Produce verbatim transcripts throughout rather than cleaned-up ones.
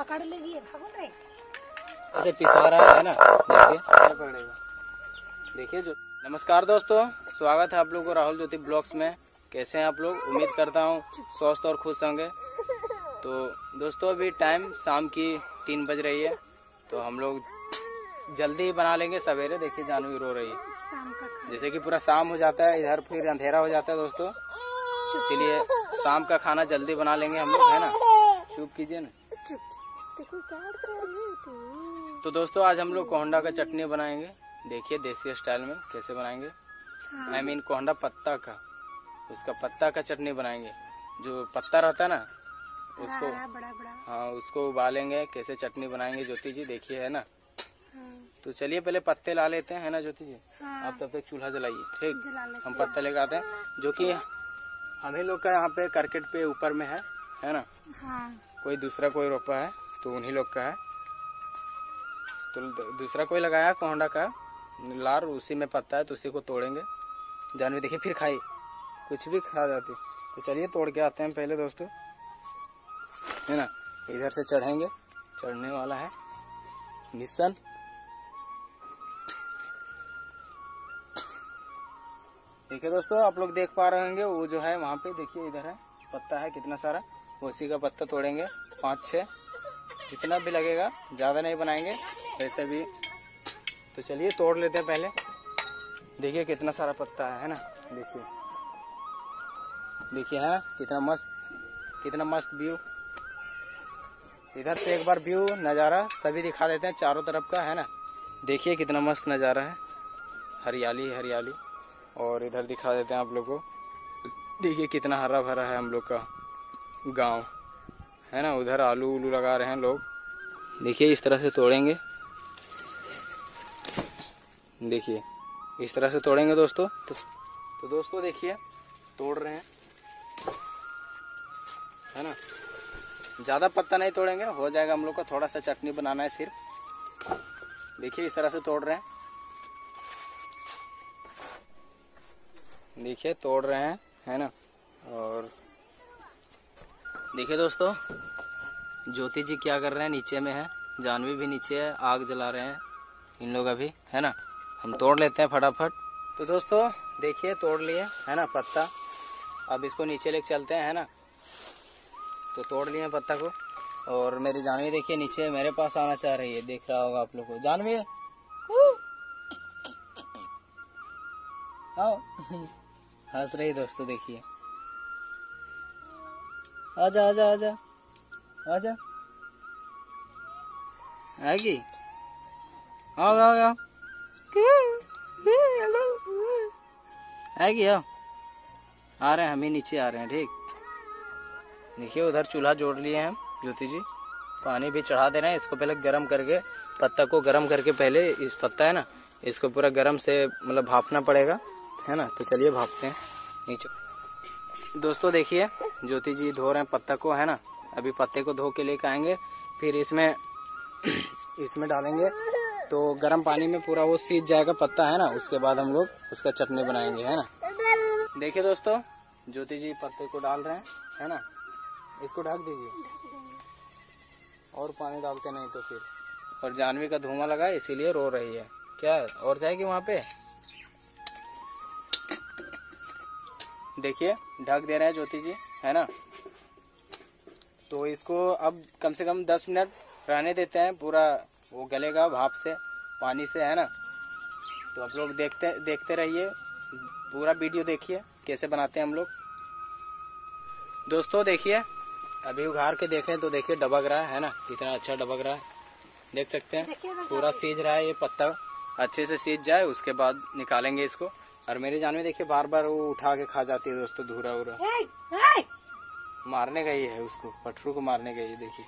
पकड़ लेगी, भागो रे। ऐसे पिसा रहा है ना, देखिए क्या पकड़ेगा। देखिए जो नमस्कार दोस्तों, स्वागत है आप लोगों को राहुल ज्योति ब्लॉग्स में। कैसे हैं आप लोग? उम्मीद करता हूँ स्वस्थ और खुश होंगे। तो दोस्तों अभी टाइम शाम की तीन बज रही है, तो हम लोग जल्दी ही बना लेंगे सवेरे। देखिए जानवी रो रही है, जैसे कि पूरा शाम हो जाता है इधर, फिर अंधेरा हो जाता है दोस्तों, इसीलिए शाम का खाना जल्दी बना लेंगे हम लोग, है ना। चुप कीजिए ना। तो दोस्तों आज हम लोग कोहंडा का चटनी बनाएंगे। देखिए देसी स्टाइल में कैसे बनाएंगे। आई I मीन mean, कोहंडा पत्ता का, उसका पत्ता का चटनी बनाएंगे। जो पत्ता रहता है ना उसको, बड़ा बड़ा। हाँ उसको उबालेंगे। कैसे चटनी बनाएंगे ज्योति जी, देखिए, है ना। तो चलिए पहले पत्ते ला लेते हैं, है ना ज्योति जी। हाँ। आप तब तक चूल्हा जलाइए, ठीक। हम हैं। पत्ते लेकर आते हैं, जो कि हम ही लोग का यहाँ पे करकेट पे ऊपर में है है ना। हाँ। कोई दूसरा कोई रोपा है तो उन्हीं लोग का है, तो दूसरा कोई लगाया कोहंडा का लार, उसी में पत्ता है तो उसी को तोड़ेंगे। जानवी देखिए फिर खाई, कुछ भी खा जाती। तो चलिए तोड़ के आते हैं पहले दोस्तों, है ना। इधर से चढ़ेंगे, चढ़ने वाला है मिशन। देखिए दोस्तों आप लोग देख पा रहे होंगे, वो जो है वहाँ पे देखिए, इधर है पत्ता है कितना सारा, उसी का पत्ता तोड़ेंगे पाँच छः, जितना भी लगेगा, ज़्यादा नहीं बनाएंगे वैसे भी। तो चलिए तोड़ लेते हैं पहले। देखिए कितना सारा पत्ता है, है ना। देखिए देखिए है ना, कितना मस्त, कितना मस्त व्यू। इधर से एक बार व्यू नज़ारा सभी दिखा देते हैं चारों तरफ का, है ना। देखिए कितना मस्त नज़ारा है, हरियाली हरियाली। और इधर दिखा देते हैं आप लोग को, देखिए कितना हरा भरा है हम लोग का गांव, है ना। उधर आलू उलू लगा रहे हैं लोग। देखिए इस तरह से तोड़ेंगे, देखिए इस तरह से तोड़ेंगे दोस्तों। तो, तो दोस्तों देखिए तोड़ रहे हैं, है ना। ज़्यादा पत्ता नहीं तोड़ेंगे, हो जाएगा हम लोग का। थोड़ा सा चटनी बनाना है सिर्फ। देखिए इस तरह से तोड़ रहे हैं, देखिए तोड़ रहे हैं, है ना। और देखिए दोस्तों ज्योति जी क्या कर रहे हैं, नीचे में है, जानवी भी नीचे है, आग जला रहे हैं इन लोग अभी, है ना। हम तोड़ लेते हैं फटाफट। तो दोस्तों देखिए तोड़ लिए, है ना पत्ता। अब इसको नीचे लेके चलते हैं, है ना। तो तोड़ लिए पत्ता को। और मेरी जानवी देखिए नीचे मेरे पास आना चाह रही है, देख रहा होगा आप लोग को। जानवी आओ हंस रही दोस्तों, देखिए। आजा आजा आजा आजा, आएगी, आओ आओ आओ, आएगी, आओ। आ रहे हैं हम ही नीचे आ रहे हैं, ठीक। देखिए उधर चूल्हा जोड़ लिए हैं ज्योति जी, पानी भी चढ़ा दे रहे हैं। इसको पहले गरम करके, पत्ता को गरम करके पहले, इस पत्ता है ना इसको पूरा गरम से मतलब भापना पड़ेगा, है ना। तो चलिए भापते हैं नीचे। दोस्तों देखिए ज्योति जी धो रहे हैं पत्ता को, है ना। अभी पत्ते को धो के लेके आएंगे, फिर इसमें इसमें डालेंगे तो गर्म पानी में पूरा वो सीज जाएगा पत्ता, है ना। उसके बाद हम लोग उसका चटनी बनाएंगे, है ना। देखिए दोस्तों ज्योति जी पत्ते को डाल रहे हैं, है ना। इसको ढक दीजिए, और पानी डालते नहीं तो फिर। और जानवी का धुआं लगा है इसीलिए रो रही है। क्या और जाएगी वहाँ पे। देखिए ढक दे रहे हैं ज्योति जी, है ना। तो इसको अब कम से कम दस मिनट रहने देते हैं, पूरा वो गलेगा भाप से, पानी से, है ना। तो आप लोग देखते देखते रहिए, पूरा वीडियो देखिए कैसे बनाते हैं हम लोग। दोस्तों देखिए अभी उघार के देखें तो देखिए डबक रहा है, है ना। कितना अच्छा डबक रहा है, देख सकते हैं। पूरा सीज रहा है, ये पत्ता अच्छे से सीज जाए उसके बाद निकालेंगे इसको। और मेरी जानवी देखिए बार बार वो उठा के खा जाती है दोस्तों, धूरा उरा मारने गई है उसको, पटरू को मारने गई है। देखिए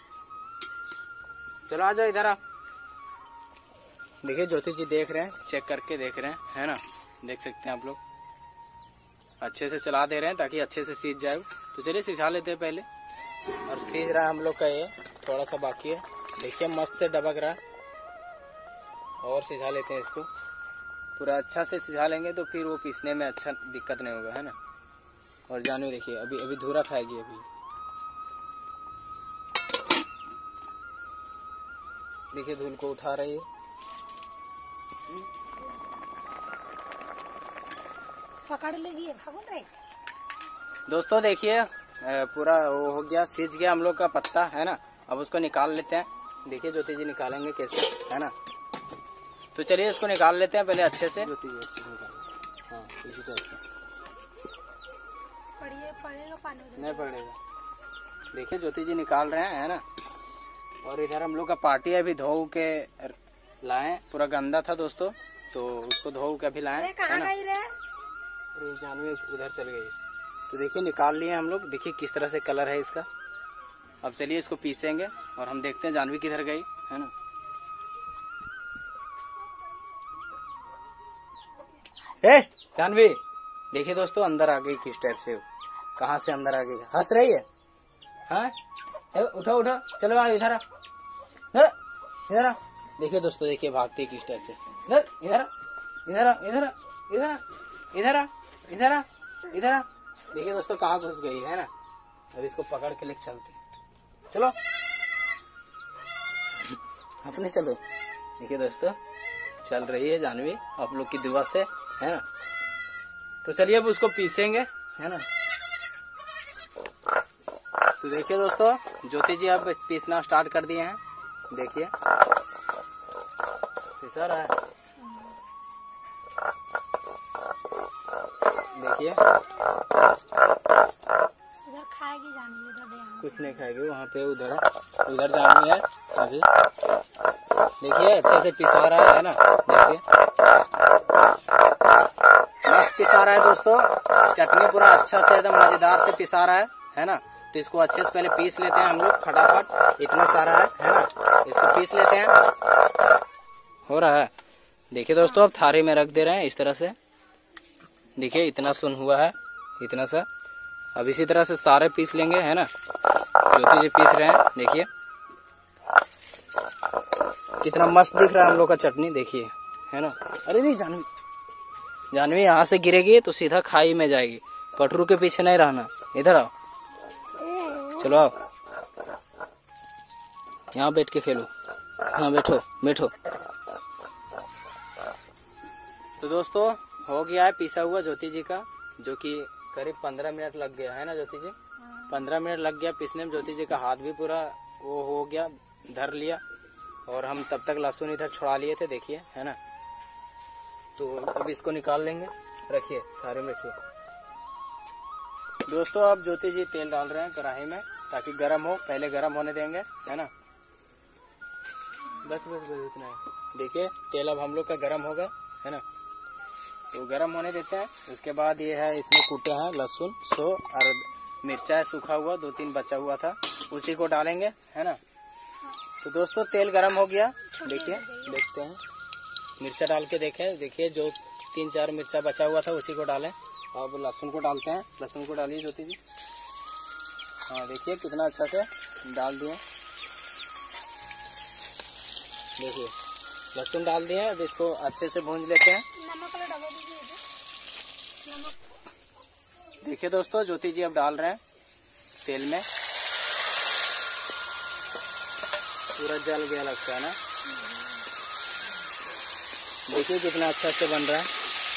चलो आ जाओ इधर। आप देखिए ज्योति जी देख रहे हैं, चेक करके देख रहे हैं, है ना। देख सकते हैं आप लोग, अच्छे से चला दे रहे हैं ताकि अच्छे से सीज जाए। तो चलिए सिझा लेते हैं पहले। और सीज रहा है हम लोग का, ये थोड़ा सा बाकी है। देखिए मस्त से डबक रहा है, और सिझा लेते हैं इसको। पूरा अच्छा से सिझा लेंगे तो फिर वो पीसने में अच्छा दिक्कत नहीं होगा, है ना। और जानवी देखिए अभी अभी धूरा खाएगी अभी। देखिए धूल को उठा रही है। पकड़ लेगी भागो रे। दोस्तों देखिए पूरा वो हो गया, सीज गया हम लोग का पत्ता है ना। अब उसको निकाल लेते हैं। देखिए ज्योति जी निकालेंगे कैसे, है ना। तो चलिए इसको निकाल लेते हैं पहले अच्छे से। ज्योति जी अच्छे से निकालें। हाँ इसी टाइप से। पड़िए पड़ेगा पानी नहीं पड़ेगा। देखिए ज्योति जी निकाल रहे हैं, है ना। और इधर हम लोग का पार्टी अभी धो के लाए, पूरा गंदा था दोस्तों, तो उसको धो के अभी लाए, है ना। अरे जानवी उधर चल गई। तो देखिए निकाल लिए हम लोग। देखिए किस तरह से कलर है इसका। अब चलिए इसको पीसेंगे और हम देखते हैं जानवी किधर गई, है ना। ए जानवी देखिए दोस्तों अंदर आ गई किस टाइप से, कहाँ से अंदर आ गई, हंस रही है। हाँ उठो उठो चलो आ इधर इधर। देखिए दोस्तों देखिए भागती है किस टाइप से। इधर इधर इधर इधर इधर इधर इधर इधर। देखिए दोस्तों कहाँ घुस गई है ना। अब इसको पकड़ के लेके चलते हैं। चलो अपने चलो। देखिए दोस्तों चल रही है जानवी आप लोग की दुआ से, है ना। तो चलिए अब उसको पीसेंगे, है ना। तो देखिए दोस्तों ज्योति जी अब पीसना स्टार्ट कर दिए हैं। देखिए पिसा रहा है। देखिए उधर खाएगी जानवी, उधर दे कुछ नहीं खाएगी वहाँ पे, उधर है उधर जानवी है अभी। देखिए अच्छे से पिसा रहा है ना। देखिए मस्त पिसा रहा है दोस्तों। चटनी पूरा अच्छा से एकदम मजेदार से पिसा रहा है, है ना। तो इसको अच्छे से पहले पीस लेते हैं हम लोग फटाफट। इतना सारा है, है ना। इसको पीस लेते हैं। हो रहा है। देखिए दोस्तों अब थारी में रख दे रहे हैं इस तरह से। देखिए इतना सुन हुआ है, इतना सा। अब इसी तरह से सारे पीस लेंगे, है ना। ज्योति जी पीस रहे हैं। देखिए कितना मस्त दिख रहा है हम लोग का चटनी, देखिए, है ना। अरे नहीं जानवी जानवी यहाँ से गिरेगी तो सीधा खाई में जाएगी। पटरू के पीछे नहीं रहना। इधर आओ, चलो आओ यहाँ बैठ के खेलो। हाँ बैठो बैठो। तो दोस्तों हो गया है पीसा हुआ ज्योति जी का, जो कि करीब पंद्रह मिनट लग गया, है ना ज्योति जी। पंद्रह मिनट लग गया पीसने में। ज्योति जी का हाथ भी पूरा वो हो गया, धर लिया। और हम तब तक लहसुन इधर छुड़ा लिए थे, देखिए, है ना। तो अब इसको निकाल लेंगे। रखिए थाली में रखिए। दोस्तों अब ज्योति जी तेल डाल रहे हैं कढ़ाई में ताकि गर्म हो। पहले गर्म होने देंगे, है ना। बस बस बस इतना है। देखिए तेल अब हम लोग का गर्म होगा, है ना। तो गर्म होने देते हैं। उसके बाद ये है इसमें कूटे हैं लहसुन सो और मिर्चा है सूखा हुआ, दो तीन बचा हुआ था, उसी को डालेंगे, है ना। तो दोस्तों तेल गर्म हो गया। देखिए देखते हैं, मिर्चा डाल के देखें। देखिए जो तीन चार मिर्चा बचा हुआ था उसी को डालें। अब लहसुन को डालते हैं। लहसुन को डालिए ज्योति जी। हाँ देखिए कितना अच्छा से डाल दिए। देखिए लहसुन डाल दिए। अब इसको अच्छे से भूंज लेते हैं। देखिए दोस्तों ज्योति जी अब डाल रहे हैं तेल में। पूरा जल गया लगता है ना। देखिए कितना अच्छा से बन रहा है,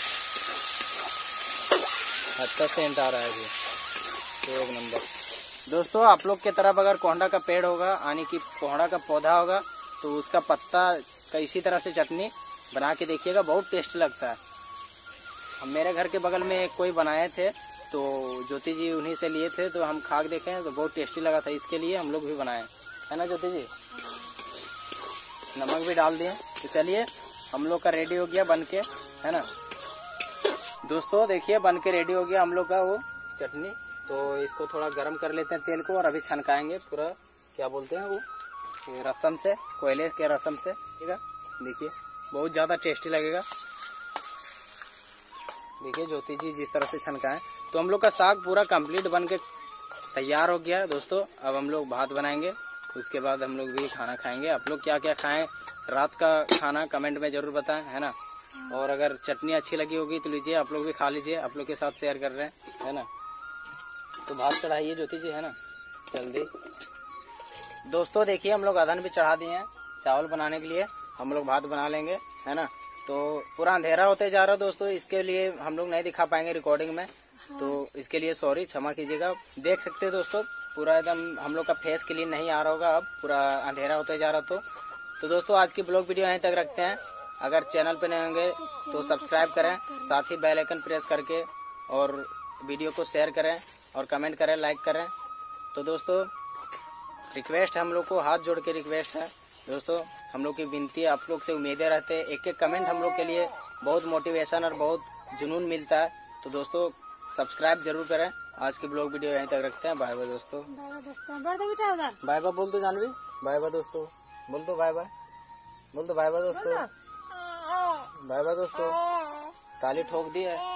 अच्छा सेंट आ रहा है अभी, एक नंबर। दोस्तों आप लोग के तरफ अगर कोहड़ा का पेड़ होगा यानी कि कोहड़ा का पौधा होगा तो उसका पत्ता का इसी तरह से चटनी बना के देखिएगा, बहुत टेस्टी लगता है। हम मेरे घर के बगल में कोई बनाए थे तो ज्योति जी उन्हीं से लिए थे, तो हम खा के देखे तो बहुत टेस्टी लगा था। इसके लिए हम लोग भी बनाए, है ना ज्योति जी। नमक भी डाल दिए। तो चलिए हम लोग का रेडी हो गया बन के, है ना। दोस्तों देखिए बन के रेडी हो गया हम लोग का वो चटनी। तो इसको थोड़ा गर्म कर लेते हैं तेल को और अभी छनकाएंगे पूरा, क्या बोलते हैं वो, रसम से, कोयले के रसम से। ठीक है, देखिए बहुत ज़्यादा टेस्टी लगेगा। देखिए ज्योति जी जिस तरह से छनकाएं। तो हम लोग का साग पूरा कंप्लीट बन के तैयार हो गया दोस्तों। अब हम लोग भात बनाएंगे, उसके बाद हम लोग भी खाना खाएंगे। आप लोग क्या क्या खाएं रात का खाना कमेंट में जरूर बताएं, है ना। और अगर चटनी अच्छी लगी होगी तो लीजिए, आप लोग भी खा लीजिए। आप लोग के साथ शेयर कर रहे हैं, है ना। तो भात चढ़ाइए ज्योति जी, है ना, जल्दी। दोस्तों देखिए हम लोग अदहन भी चढ़ा दिए हैं, चावल बनाने के लिए हम लोग भात बना लेंगे, है ना। तो पूरा अंधेरा होते जा रहा है दोस्तों, इसके लिए हम लोग नहीं दिखा पाएंगे रिकॉर्डिंग में, तो इसके लिए सॉरी, क्षमा कीजिएगा। देख सकते हैं दोस्तों पूरा एकदम हम लोग का फेस क्लीन नहीं आ रहा होगा, अब पूरा अंधेरा होते जा रहा। तो तो दोस्तों आज की ब्लॉग वीडियो यहीं तक रखते हैं। अगर चैनल पे नए होंगे तो सब्सक्राइब करें, साथ ही बेल आइकन प्रेस करके और वीडियो को शेयर करें और कमेंट करें, लाइक करें। तो दोस्तों रिक्वेस्ट हम लोग को, हाथ जोड़ के रिक्वेस्ट है दोस्तों, हम लोग की विनती है, आप लोग से उम्मीदें रहते हैं, एक एक कमेंट हम लोग के लिए बहुत मोटिवेशन और बहुत जुनून मिलता है। तो दोस्तों सब्सक्राइब जरूर करें। आज की ब्लॉग वीडियो यहीं तक रखते हैं। बाय बाय दोस्तों। बाय बाय बोल दो जानवी, बाय बाय दोस्तों, बोल दो बाय बाय, बोल दो बाय बाय दोस्तों, बाय बाय दोस्तों। ताली ठोक दी है।